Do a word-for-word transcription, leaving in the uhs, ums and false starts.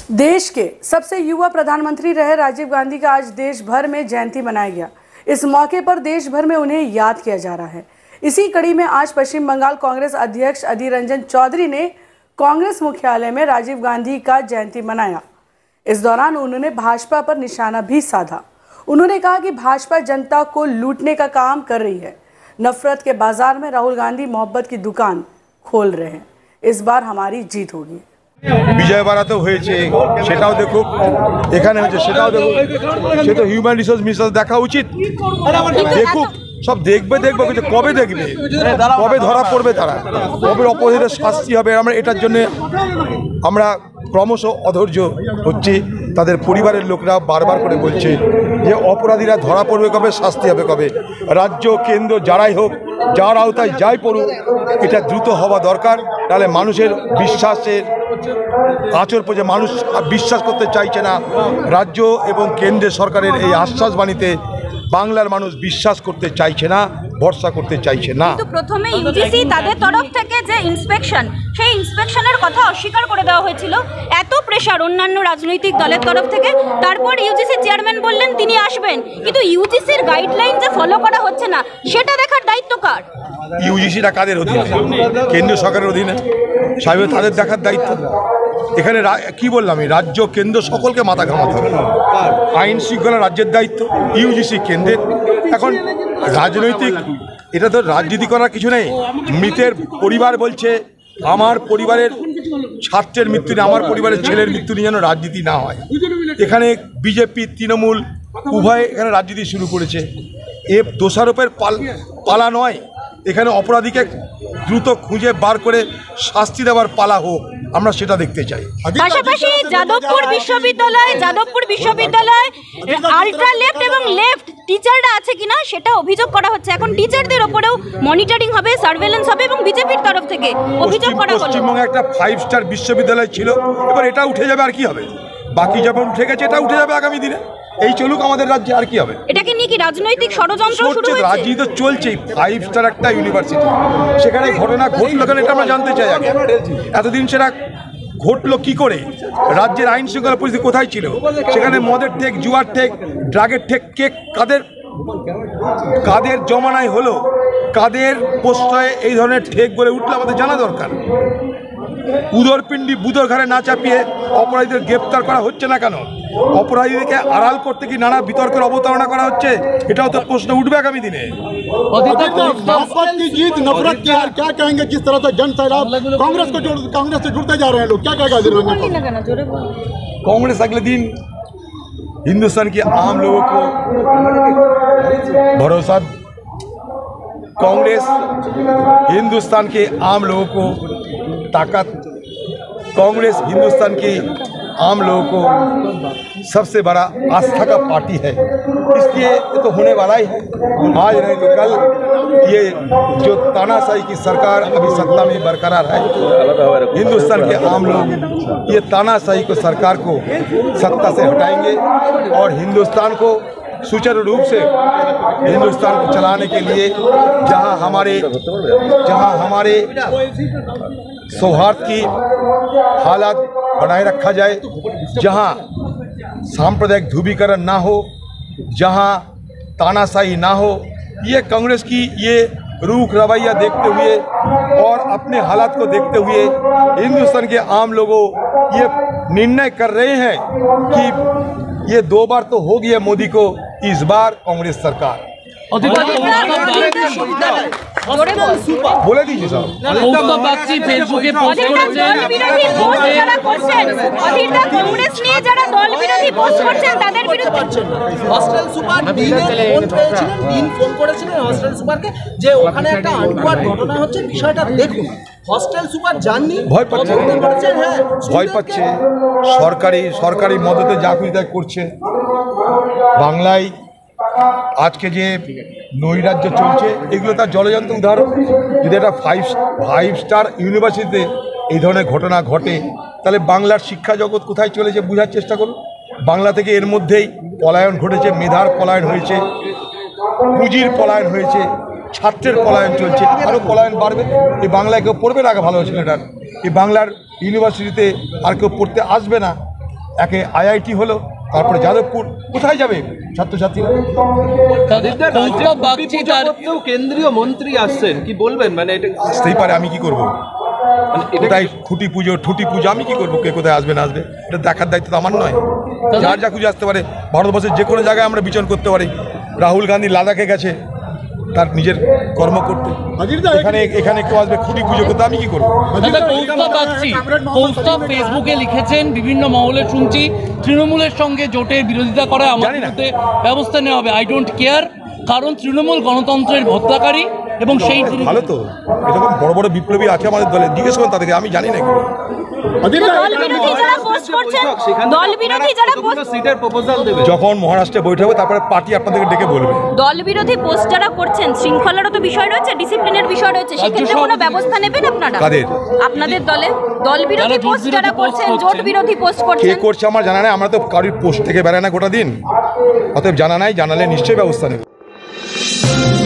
देश के सबसे युवा प्रधानमंत्री रहे राजीव गांधी का आज देश भर में जयंती मनाया गया। इस मौके पर देश भर में उन्हें याद किया जा रहा है। इसी कड़ी में आज पश्चिम बंगाल कांग्रेस अध्यक्ष अधीर रंजन चौधरी ने कांग्रेस मुख्यालय में राजीव गांधी का जयंती मनाया। इस दौरान उन्होंने भाजपा पर निशाना भी साधा। उन्होंने कहा कि भाजपा जनता को लूटने का काम कर रही है। नफरत के बाजार में राहुल गांधी मोहब्बत की दुकान खोल रहे हैं। इस बार हमारी जीत होगी। विजय बाराते হয়েছে সেটাও দেখুক, এখানে হচ্ছে সেটাও দেখুক। সে তো হিউম্যান রিসোর্স মিনিস্টার দেখা উচিত, দেখুক, সব দেখবে দেখবে কিন্তু কবে দেখবে, কবে ধরা পড়বে তারা, কবে অপরাধীদের শাস্তি হবে। আমরা এটার জন্য আমরা ক্রমশ অধৈর্য হচ্ছি। তাদের পরিবারের লোকরা বারবার করে বলছে যে অপরাধীরা ধরা পড়বে কবে, শাস্তি হবে কবে। রাজ্য কেন্দ্র যারাই হোক, যার আওতায় যাই পড়ুক, এটা দ্রুত হওয়া দরকার। তাহলে মানুষের বিশ্বাসের আচর পড়ে, মানুষ বিশ্বাস করতে চাইছে না। রাজ্য এবং কেন্দ্রের সরকারের এই আশ্বাসবাণীতে বাংলার মানুষ বিশ্বাস করতে চাইছে না, ভরসা করতে চাইছে না। কিন্তু প্রথমে ইউজিসি তাদের তরফ থেকে যে ইন্সপেকশন, সেই ইন্সপেকশনের কথা অস্বীকার করে দেওয়া হয়েছিল। এত প্রেশার অন্যান্য রাজনৈতিক দলের তরফ থেকে, তারপর ইউজিসি চেয়ারম্যান বললেন তিনি আসবেন, কিন্তু ইউজিসির গাইডলাইন যে ফলো করা হচ্ছে না সেটা দেখার দায়িত্ব কার? ইউজিসিটা কাদের অধীনে? কেন্দ্রীয় সরকারের অধীনে। সাহেব তাদের দেখার দায়িত্ব। এখানে কি বললাম, আমি রাজ্য কেন্দ্র সকলকে মাথা ঘামাতে হবে। আইন শৃঙ্খলা রাজ্যের দায়িত্ব, ইউজিসি কেন্দ্রের। এখন রাজনৈতিক, এটা তো রাজনীতি করার কিছু নেই। মৃতের পরিবার বলছে আমার পরিবারের ছাত্রের মৃত্যু নিয়ে, আমার পরিবারের ছেলের মৃত্যু নিয়ে যেন রাজনীতি না হয়। এখানে বিজেপি তৃণমূল উভয় এখানে রাজনীতি শুরু করেছে। এ দোষারোপের পালা নয়, এখানে অপরাধীকে দ্রুত খুঁজে বার করে শাস্তি দেওয়ার পালা হোক, আমরা সেটা দেখতে চাই। পাশাপাশি যাদবপুর বিশ্ববিদ্যালয় যাদবপুর বিশ্ববিদ্যালয় আলট্রা লেফট এবং লেফট টিচাররা আছে কিনা সেটা অভিযোগ করা হচ্ছে। এখন টিচারদের ওপরেও মনিটরিং হবে, সার্ভেলেন্স হবে এবং বিজেপির তরফ থেকে অভিযোগ করা হলো। পশ্চিমবঙ্গে একটা ফাইভ স্টার বিশ্ববিদ্যালয় ছিল, এবার এটা উঠে যাবে, আর কি হবে? বাকি যেমন উঠে গেছে এটা উঠে যাবে আগামী দিনে। এই চলুক আমাদের রাজ্যে, আর কি হবে? এটাকে নিয়ে কি রাজনৈতিক ষড়যন্ত্র শুরু হয়েছে? রাজনীতি তো চলছেই। ফাইভ স্টার একটা ইউনিভার্সিটি, সেখানে ঘটনা ঘটলো কেন এটা আমরা জানতে চাই আগে। এতদিন সেটা ঘটলো কি করে? রাজ্যের আইন শৃঙ্খলা পরিস্থিতি কোথায় ছিল? সেখানে মদের ঠেক, জুয়ার ঠেক, ড্রাগের ঠেক কে কাদের কাদের জমানায় হলো, কাদের প্রশ্রয়ে এই ধরনের ঠেক গড়ে উঠলো আমাদের জানা দরকার। উদরপিণ্ডি বুদর ঘরে না চাপিয়ে অপরাধীদের গ্রেপ্তার করা হচ্ছে না কেন? অপরাধীদেরকে আড়াল করতে কি নানা বিতর্কের অবতারণা করা হচ্ছে? এটাও তো প্রশ্ন উঠবে আগামী দিনে। कांग्रेस अगले दिन हिंदुस्तान के आम लोगों को भरोसा, कांग्रेस हिंदुस्तान के आम लोगों को ताकत, कांग्रेस हिंदुस्तान के आम लोगों को सबसे बड़ा आस्था का पार्टी है। इसलिए ये तो होने वाला ही है, आज नहीं तो कल। ये जो तानाशाही की सरकार अभी सत्ता में बरकरार है, हिंदुस्तान के आम लोग ये तानाशाही को सरकार को सत्ता से हटाएंगे और हिंदुस्तान को सुचारू रूप से हिंदुस्तान को चलाने के लिए जहां हमारे जहां हमारे सौहार्द की हालात बनाए रखा जाए, जहां सांप्रदायिक ध्रुवीकरण ना हो, जहां तानाशाही ना हो, ये कांग्रेस की ये रूख रवैया देखते हुए और अपने हालात को देखते हुए हिंदुस्तान के आम लोगों ये निर्णय कर रहे हैं कि ये दो बार तो हो गया मोदी को, इस बार कांग्रेस सरकार। बोले दीजिए साहब। ফেসবুকে পোস্ট করেছেন, বিরোধী পোস্ট যারা করছেন, অধীরদা কংগ্রেস নিয়ে যারা দল বিরোধী পোস্ট করছেন তাদের বিরুদ্ধে হস্টেল সুপার দিনে ফোন করেছিলেন, দিন ফোন করেছিলেন হস্টেল সুপারকে যে ওখানে একটা আনকোয়ার ঘটনা হচ্ছে, বিষয়টা দেখুন। হস্টেল সুপার জাননি, ভয় পাচ্ছে, হ্যাঁ ভয় পাচ্ছে। সরকারি সরকারি মদতে যা কিছু তাই করছে। বাংলায় আজকে যে নৈরাজ্য চলছে, এগুলো তার জলজন্ত উদাহরণ। যদি একটা ফাইভ ফাইভ স্টার ইউনিভার্সিটিতে এই ধরনের ঘটনা ঘটে, তাহলে বাংলার শিক্ষা জগৎ কোথায় চলেছে বোঝার চেষ্টা করুন। বাংলা থেকে এর মধ্যেই পলায়ন ঘটেছে, মেধার পলায়ন হয়েছে, পুঁজির পলায়ন হয়েছে, ছাত্রের পলায়ন চলছে, আরও পলায়ন বাড়বে। এই বাংলায় কেউ পড়বে না, আগে ভালো ছেলেটার এই বাংলার ইউনিভার্সিটিতে আর কেউ পড়তে আসবে না। একে আইআইটি হলো, তারপরে যাদবপুর, কোথায় যাবে ছাত্রছাত্রীরা? কেন্দ্রীয় মন্ত্রী আসছেন, কি বলবেন? মানে এটা আসতেই পারে, আমি কি করবো? কোথায় খুঁটি পুজো ঠুটি পুজো, আমি কি করবো? কে কোথায় আসবে না আসবে এটা দেখার দায়িত্ব তো আমার নয়। যার যা খুঁজে আসতে পারে। ভারতবর্ষের যে কোনো জায়গায় আমরা বিচার করতে পারি। রাহুল গান্ধী লাদাখে গেছে তার নিজের কর্ম করতে, এখানে এখানে কেউ আসবে খুঁটি পুজো করতে, আমি কি করবো? ফেসবুকে লিখেছেন, বিভিন্ন মহলে শুনছি তৃণমূলের সঙ্গে জোটের বিরোধিতা করে আমার বিরুদ্ধে ব্যবস্থা নেওয়া হবে। আই ডোন্ট কেয়ার, কারণ তৃণমূল গণতন্ত্রের হত্যাকারী এবং সেই ভালো তো এরকম বড় বড় বিপ্লবী আছে আমাদের দলে, জিজ্ঞেস করুন তাদেরকে, আমি জানি না। যখন মহারাষ্ট্রে বৈঠক হবে তারপরে পার্টি আপনাদেরকে ডেকে বলবে। দল বিরোধী পোস্ট যারা করছেন, শৃঙ্খলারও তো বিষয় রয়েছে, ডিসিপ্লিনের বিষয় রয়েছে, সেক্ষেত্রে কোনো ব্যবস্থা নেবেন আপনারা? কাদের? আপনাদের দলে দল বিরোধী পোস্ট যারা করছেন, জোট বিরোধী পোস্ট কে করছেন। করছে আমার জানা নাই, আমরা তো কারোর পোস্ট থেকে বেড়ায় না গোটা দিন, অতএব জানা নাই, জানালে নিশ্চয়ই ব্যবস্থা নেব।